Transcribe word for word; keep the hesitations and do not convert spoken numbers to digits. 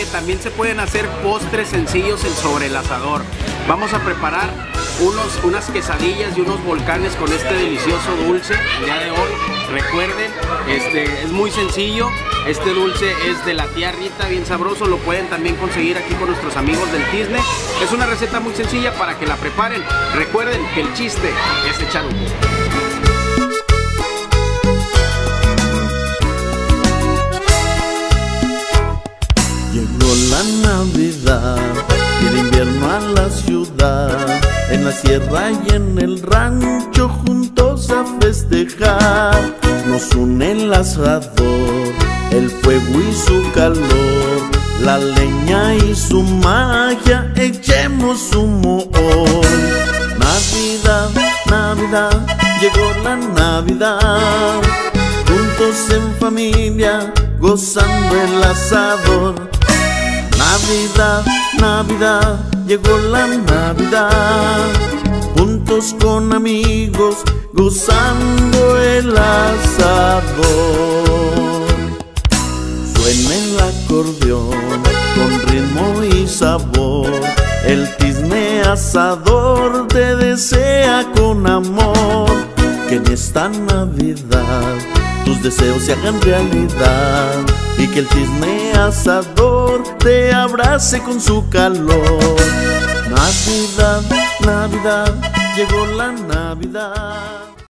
que también se pueden hacer postres sencillos en sobre el asador. Vamos a preparar unos, unas quesadillas y unos volcanes con este delicioso dulce el día de hoy. Recuerden, este es muy sencillo. Este dulce es de la tía Rita, bien sabroso. Lo pueden también conseguir aquí con nuestros amigos del Tizne. Es una receta muy sencilla para que la preparen. Recuerden que el chiste es echar humo. Llegó la Navidad y el invierno a la ciudad, en la sierra y en el rancho juntos a festejar. Nos une el asador, el fuego y su calor, la leña y su magia, echemos humo hoy. Navidad, Navidad, llegó la Navidad, juntos en familia, gozando el asador. Navidad, Navidad, llegó la Navidad, juntos con amigos, gozando el asador. Suena el acordeón con ritmo y sabor, el Tizne asador te desea con amor, que en esta Navidad tus deseos se hagan realidad y que el Tizne asador te abrace con su calor. Navidad, Navidad, llegó la Navidad.